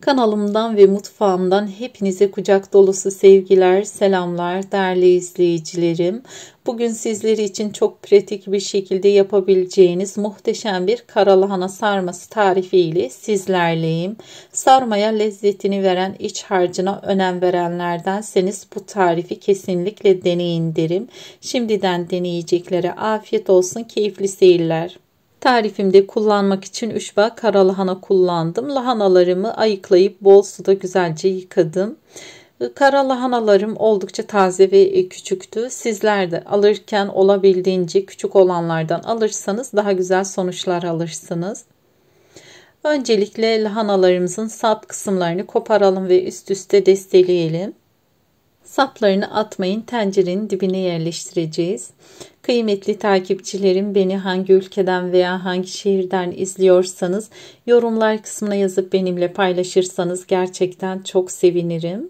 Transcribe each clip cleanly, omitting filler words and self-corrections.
Kanalımdan ve mutfağımdan hepinize kucak dolusu sevgiler, selamlar değerli izleyicilerim. Bugün sizler için çok pratik bir şekilde yapabileceğiniz muhteşem bir karalahana sarması tarifi ile sizlerleyim. Sarmaya lezzetini veren iç harcına önem verenlerdenseniz bu tarifi kesinlikle deneyin derim. Şimdiden deneyeceklere afiyet olsun, keyifli seyirler. Tarifimde kullanmak için 3 bağ kara lahana kullandım. Lahanalarımı ayıklayıp bol suda güzelce yıkadım. Kara lahanalarım oldukça taze ve küçüktü. Sizler de alırken olabildiğince küçük olanlardan alırsanız daha güzel sonuçlar alırsınız. Öncelikle lahanalarımızın sap kısımlarını koparalım ve üst üste desteleyelim. Saplarını atmayın, tencerenin dibine yerleştireceğiz. Kıymetli takipçilerim, beni hangi ülkeden veya hangi şehirden izliyorsanız yorumlar kısmına yazıp benimle paylaşırsanız gerçekten çok sevinirim.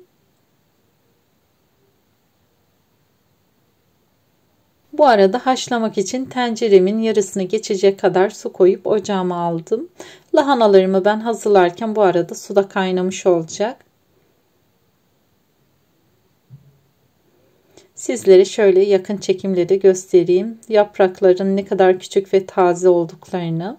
Bu arada haşlamak için tenceremin yarısını geçecek kadar su koyup ocağıma aldım. Lahanalarımı ben hazırlarken bu arada suda kaynamış olacak. Sizlere şöyle yakın çekimle de göstereyim. Yaprakların ne kadar küçük ve taze olduklarını.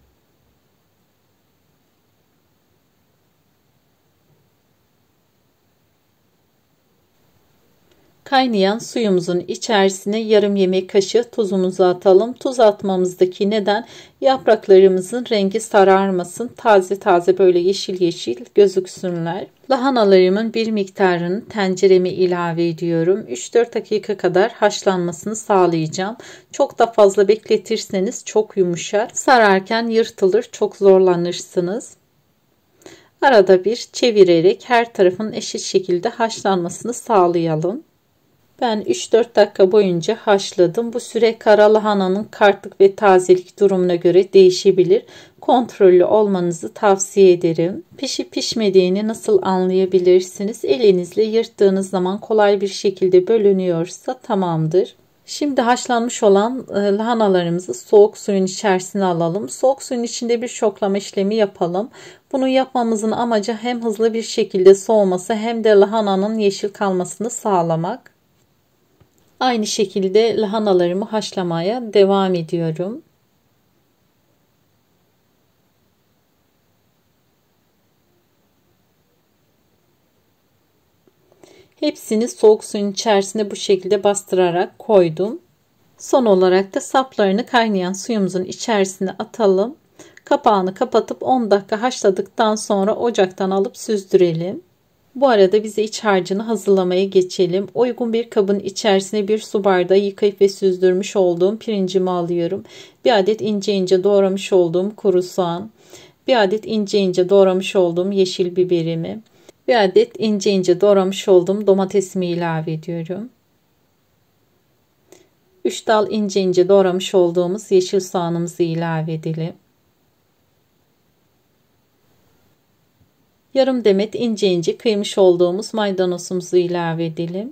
Kaynayan suyumuzun içerisine yarım yemek kaşığı tuzumuzu atalım. Tuz atmamızdaki neden yapraklarımızın rengi sararmasın. Taze taze böyle yeşil yeşil gözüksünler. Lahanalarımın bir miktarını tencereme ilave ediyorum. 3-4 dakika kadar haşlanmasını sağlayacağım. Çok da fazla bekletirseniz çok yumuşar. Sararken yırtılır, çok zorlanırsınız. Arada bir çevirerek her tarafın eşit şekilde haşlanmasını sağlayalım. Ben 3-4 dakika boyunca haşladım. Bu süre kara lahananın kartlık ve tazelik durumuna göre değişebilir. Kontrollü olmanızı tavsiye ederim. Pişip pişmediğini nasıl anlayabilirsiniz? Elinizle yırttığınız zaman kolay bir şekilde bölünüyorsa tamamdır. Şimdi haşlanmış olan lahanalarımızı soğuk suyun içerisine alalım. Soğuk suyun içinde bir şoklama işlemi yapalım. Bunu yapmamızın amacı hem hızlı bir şekilde soğuması hem de lahananın yeşil kalmasını sağlamak. Aynı şekilde lahanalarımı haşlamaya devam ediyorum. Hepsini soğuk suyun içerisine bu şekilde bastırarak koydum. Son olarak da saplarını kaynayan suyumuzun içerisine atalım. Kapağını kapatıp 10 dakika haşladıktan sonra ocaktan alıp süzdürelim. Bu arada bize iç harcını hazırlamaya geçelim. Uygun bir kabın içerisine bir su bardağı yıkayıp ve süzdürmüş olduğum pirincimi alıyorum. Bir adet ince ince doğramış olduğum kuru soğan, bir adet ince ince doğramış olduğum yeşil biberimi, bir adet ince ince doğramış olduğum domatesimi ilave ediyorum. 3 dal ince ince doğramış olduğumuz yeşil soğanımızı ilave edelim. Yarım demet ince ince kıymış olduğumuz maydanozumuzu ilave edelim.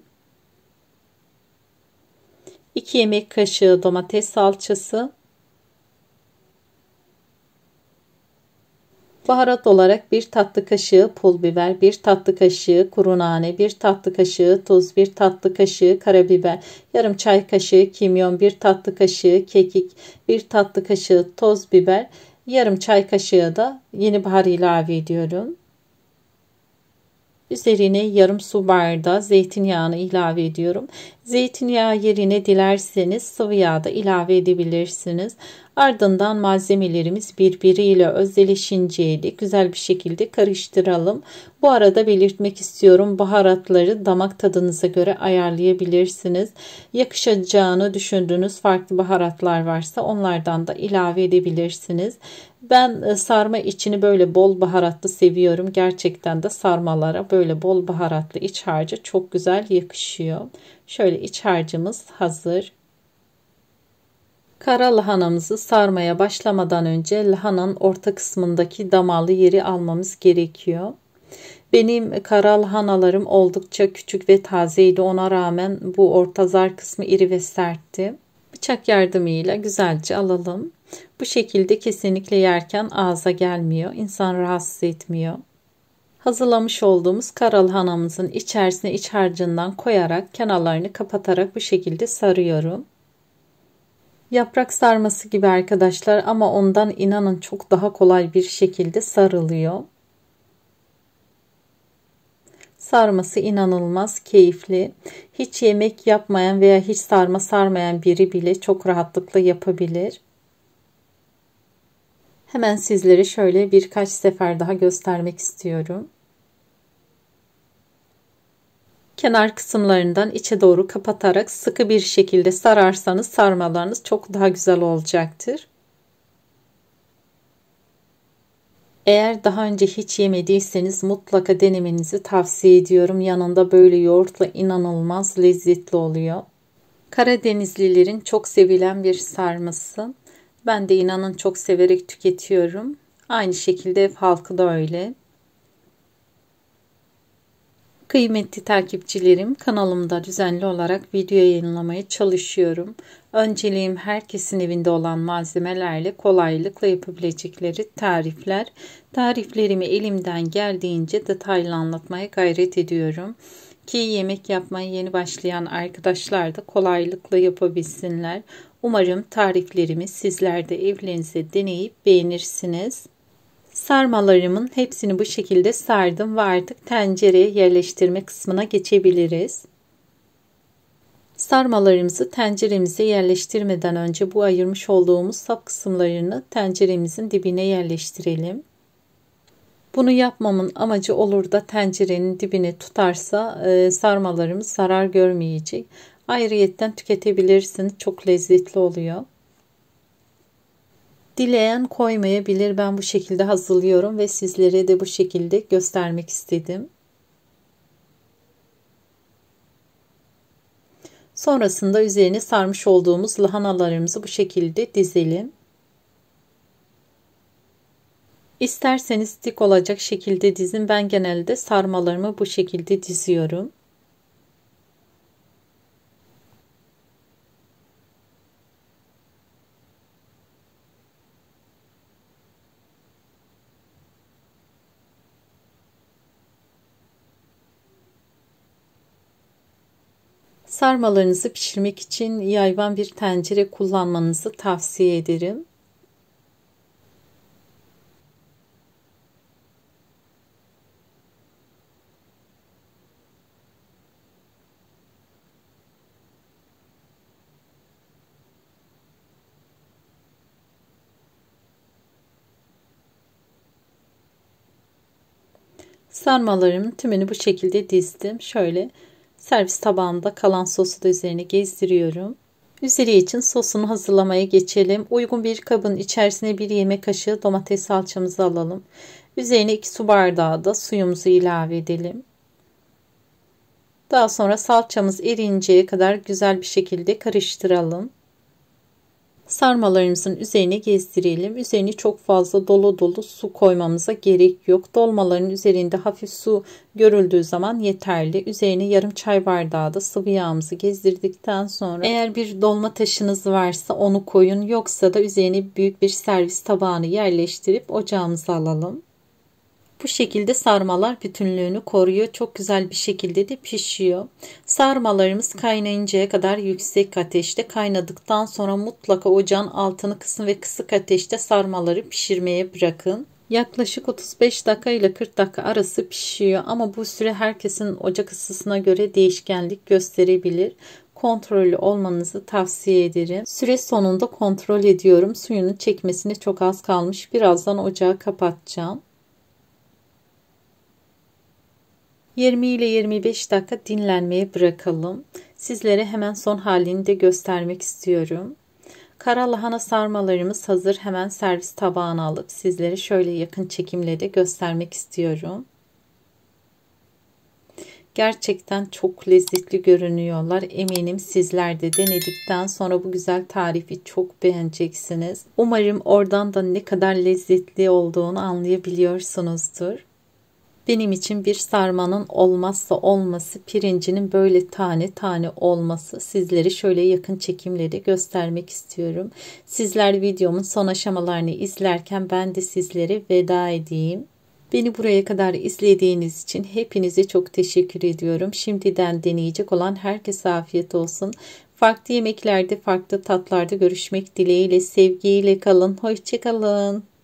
2 yemek kaşığı domates salçası. Baharat olarak 1 tatlı kaşığı pul biber, 1 tatlı kaşığı kuru nane, 1 tatlı kaşığı tuz, 1 tatlı kaşığı karabiber, yarım çay kaşığı kimyon, 1 tatlı kaşığı kekik, 1 tatlı kaşığı toz biber, yarım çay kaşığı da yeni bahar ilave ediyorum. Üzerine yarım su bardağı zeytinyağını ilave ediyorum. Zeytinyağı yerine dilerseniz sıvı yağ da ilave edebilirsiniz. Ardından malzemelerimiz birbiriyle özdeşinceye dek güzel bir şekilde karıştıralım. Bu arada belirtmek istiyorum, baharatları damak tadınıza göre ayarlayabilirsiniz. Yakışacağını düşündüğünüz farklı baharatlar varsa onlardan da ilave edebilirsiniz. Ben sarma içini böyle bol baharatlı seviyorum. Gerçekten de sarmalara böyle bol baharatlı iç harcı çok güzel yakışıyor. Şöyle iç harcımız hazır. Kara lahanamızı sarmaya başlamadan önce lahananın orta kısmındaki damarlı yeri almamız gerekiyor. Benim kara lahanalarım oldukça küçük ve tazeydi. Ona rağmen bu orta zar kısmı iri ve sertti. Bıçak yardımıyla güzelce alalım. Bu şekilde kesinlikle yerken ağza gelmiyor. İnsan rahatsız etmiyor. Hazırlamış olduğumuz karalahanamızın içerisine iç harcından koyarak kenarlarını kapatarak bu şekilde sarıyorum. Yaprak sarması gibi arkadaşlar, ama ondan inanın çok daha kolay bir şekilde sarılıyor. Sarması inanılmaz keyifli. Hiç yemek yapmayan veya hiç sarma sarmayan biri bile çok rahatlıkla yapabilir. Hemen sizlere şöyle birkaç sefer daha göstermek istiyorum. Kenar kısımlarından içe doğru kapatarak sıkı bir şekilde sararsanız sarmalarınız çok daha güzel olacaktır. Eğer daha önce hiç yemediyseniz mutlaka denemenizi tavsiye ediyorum. Yanında böyle yoğurtla inanılmaz lezzetli oluyor. Karadenizlilerin çok sevilen bir sarması. Ben de inanın çok severek tüketiyorum. Aynı şekilde ev halkı da öyle. Kıymetli takipçilerim, kanalımda düzenli olarak video yayınlamaya çalışıyorum. Önceliğim herkesin evinde olan malzemelerle kolaylıkla yapabilecekleri tarifler. Tariflerimi elimden geldiğince detaylı anlatmaya gayret ediyorum. Ki yemek yapmaya yeni başlayan arkadaşlar da kolaylıkla yapabilsinler. Umarım tariflerimi sizler de evlerinizde deneyip beğenirsiniz. Sarmalarımın hepsini bu şekilde sardım ve artık tencereye yerleştirme kısmına geçebiliriz. Sarmalarımızı tenceremize yerleştirmeden önce bu ayırmış olduğumuz sap kısımlarını tenceremizin dibine yerleştirelim. Bunu yapmamın amacı olur da tencerenin dibine tutarsa sarmalarımız zarar görmeyecek. Ayrıyetten tüketebilirsiniz. Çok lezzetli oluyor. Dileyen koymayabilir. Ben bu şekilde hazırlıyorum ve sizlere de bu şekilde göstermek istedim. Sonrasında üzerine sarmış olduğumuz lahanalarımızı bu şekilde dizelim. İsterseniz dik olacak şekilde dizin. Ben genelde sarmalarımı bu şekilde diziyorum. Sarmalarınızı pişirmek için yayvan bir tencere kullanmanızı tavsiye ederim. Sarmalarımın tümünü bu şekilde dizdim. Şöyle servis tabağında kalan sosu da üzerine gezdiriyorum. Üzeri için sosunu hazırlamaya geçelim. Uygun bir kabın içerisine 1 yemek kaşığı domates salçamızı alalım. Üzerine 2 su bardağı da suyumuzu ilave edelim. Daha sonra salçamız eriyinceye kadar güzel bir şekilde karıştıralım. Sarmalarımızın üzerine gezdirelim. Üzerine çok fazla dolu dolu su koymamıza gerek yok. Dolmaların üzerinde hafif su görüldüğü zaman yeterli. Üzerine yarım çay bardağı da sıvı yağımızı gezdirdikten sonra eğer bir dolma taşınız varsa onu koyun. Yoksa da üzerine büyük bir servis tabağını yerleştirip ocağımıza alalım. Bu şekilde sarmalar bütünlüğünü koruyor. Çok güzel bir şekilde de pişiyor. Sarmalarımız kaynayıncaya kadar yüksek ateşte kaynadıktan sonra mutlaka ocağın altını kısın ve kısık ateşte sarmaları pişirmeye bırakın. Yaklaşık 35 dakika ile 40 dakika arası pişiyor ama bu süre herkesin ocak ısısına göre değişkenlik gösterebilir. Kontrollü olmanızı tavsiye ederim. Süre sonunda kontrol ediyorum. Suyunun çekmesine çok az kalmış. Birazdan ocağı kapatacağım. 20 ile 25 dakika dinlenmeye bırakalım. Sizlere hemen son halini de göstermek istiyorum. Kara lahana sarmalarımız hazır. Hemen servis tabağına alıp sizlere şöyle yakın çekimle de göstermek istiyorum. Gerçekten çok lezzetli görünüyorlar. Eminim sizler de denedikten sonra bu güzel tarifi çok beğeneceksiniz. Umarım oradan da ne kadar lezzetli olduğunu anlayabiliyorsunuzdur. Benim için bir sarmanın olmazsa olması pirincinin böyle tane tane olması. Sizleri şöyle yakın çekimleri göstermek istiyorum. Sizler videomun son aşamalarını izlerken ben de sizlere veda edeyim. Beni buraya kadar izlediğiniz için hepinize çok teşekkür ediyorum. Şimdiden deneyecek olan herkese afiyet olsun. Farklı yemeklerde, farklı tatlarda görüşmek dileğiyle, sevgiyle kalın. Hoşça kalın.